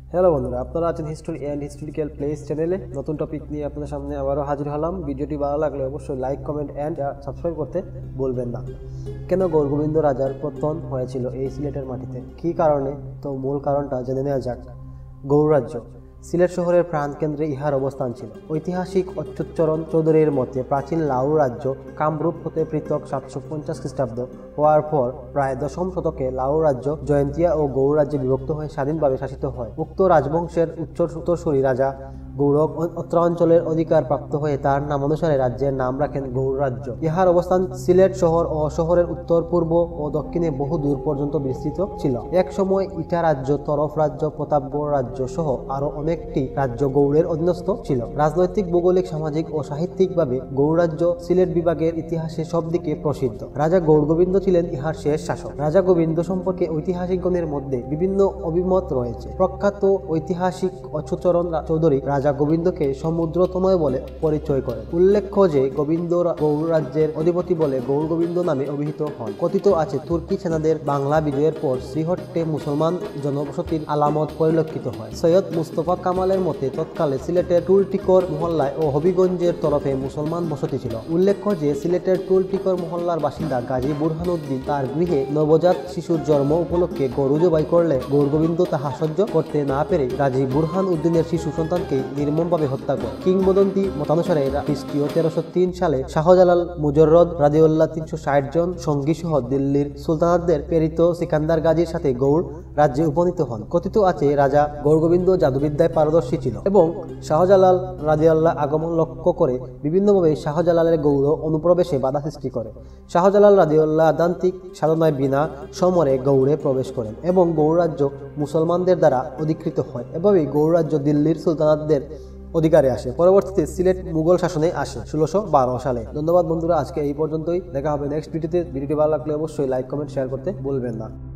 Hello বন্ধুরা, আপনারা আছেন হিস্টোরি অ্যান্ড হিস্টোরিক্যাল প্লেস চ্যানেলে। নতুন টপিক নিয়ে আপনাদের সামনে আবারও হাজির হলাম। ভিডিওটি ভালো লাগলে অবশ্যই লাইক, কমেন্ট অ্যান্ড সাবস্ক্রাইব করতে বলবেন না। কেন গৌড় গোবিন্দ রাজার পতন হয়েছিল এই সিলেটের মাটিতে, কী কারণে? তো মূল কারণটা জেনে নেওয়া যাক। গৌড় রাজ্য সিলেট শহরের প্রাণকেন্দ্রে ইহার অবস্থান ছিল। ঐতিহাসিক অচ্যুতচরণ চৌধুরীর মতে প্রাচীন লাউ রাজ্য কামরূপ হতে পৃথক 750 খ্রিস্টাব্দ হওয়ার পর প্রায় দশম শতকে লাউ রাজ্য জয়ন্তিয়া ও গৌড় রাজ্যে বিভক্ত হয়ে স্বাধীনভাবে শাসিত হয়। উক্ত রাজবংশের উত্তরসূরি রাজা গৌড় অত্র অঞ্চলের অধিকার প্রাপ্ত হয়ে তার নাম অনুসারে রাজ্যের নাম রাখেন গৌড় রাজ্য। ইহার অবস্থান সিলেট শহর ও শহরের উত্তর, পূর্ব ও দক্ষিণে বহু দূর পর্যন্ত বিস্তৃত ছিল। এক সময় ইটা রাজ্য, তরফ রাজ্য, প্রতাপগড় রাজ্য সহ আরো অনেকটি রাজ্য গৌড়ের অধীনস্থ ছিল। রাজনৈতিক, ভৌগোলিক, সামাজিক ও সাহিত্যিকভাবে গৌড় রাজ্য সিলেট বিভাগের ইতিহাসে সবদিকে প্রসিদ্ধ। রাজা গৌড় গোবিন্দ ছিলেন ইহার শেষ শাসক। রাজা গোবিন্দ সম্পর্কে ঐতিহাসিকগণের মধ্যে বিভিন্ন অভিমত রয়েছে। প্রখ্যাত ঐতিহাসিক অচ্যুতচরণ চৌধুরী রাজা গোবিন্দকে সমুদ্রতনয় বলে পরিচয় করেন। উল্লেখ্য যে গোবিন্দ গৌড় রাজ্যের অধিপতি বলে গৌড় গোবিন্দ নামে অভিহিত হন। কথিত আছে তুর্কি সেনাদের বাংলা বিজয়ের পর শ্রীহট্টে মুসলমান জনবসতির আলামত পরিলক্ষিত হয়। সৈয়দ মুস্তফা কামালের মতে তৎকালে সিলেটের টুলটিকর মহল্লায় ও হবিগঞ্জের তরফে মুসলমান বসতি ছিল। উল্লেখ্য যে সিলেটের টুলটিকর মহল্লার বাসিন্দা গাজী বুরহানুদ্দিন তার গৃহে নবজাত শিশুর জন্ম উপলক্ষে গরু জবাই করলে গৌড় গোবিন্দ তাহা সহ্য করতে না পেরে গাজী বুরহান উদ্দিনের শিশু সন্তানকে নির্মমভাবে হত্যা করে। কিংবদন্তি মতানুসারে খ্রিস্টীয় 1303 সালে শাহজালাল মুজররদ রাদিউল্লাহ 360 জন সঙ্গী সহ দিল্লির সুলতানাতদের প্রেরিত সিকান্দার গাজীর সাথে গৌড় রাজ্যে উপনীত হন। কথিত আছে রাজা গৌড় গোবিন্দ জাদুবিদ্যায় পারদর্শী ছিল এবং শাহজালাল রাদিউল্লাহ আগমন লক্ষ্য করে বিভিন্নভাবে শাহজালালের গৌড় অনুপ্রবেশে বাধা সৃষ্টি করে। শাহজালাল রাদিউল্লাহ আধ্যাত্মিক সাধনায় বিনা সমরে গৌড়ে প্রবেশ করেন এবং গৌড় রাজ্য মুসলমানদের দ্বারা অধিকৃত হয়। এভাবেই গৌড় রাজ্য দিল্লির সুলতানাতদের অধিকারে আসে। পরবর্তীতে সিলেট মুঘল শাসনে আসে 1612 সালে। ধন্যবাদ বন্ধুরা, আজকে এই পর্যন্তই। দেখা হবে নেক্সট ভিডিওতে। ভিডিওটি ভালো লাগলে অবশ্যই লাইক, কমেন্ট, শেয়ার করতে ভুলবেন না।